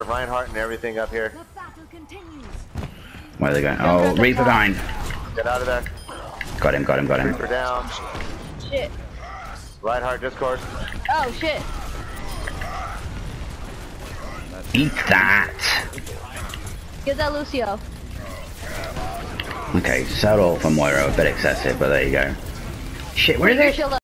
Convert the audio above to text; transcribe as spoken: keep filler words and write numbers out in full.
Reinhardt and everything up here. Where are they going? Oh, Reaper behind. Get out of there. Got him, got him, got him. Reaper down. Shit. Reinhardt discourse. Oh shit. Eat that. Get that Lucio. Okay, subtle from Moira, a bit excessive, but there you go. Shit, where is it?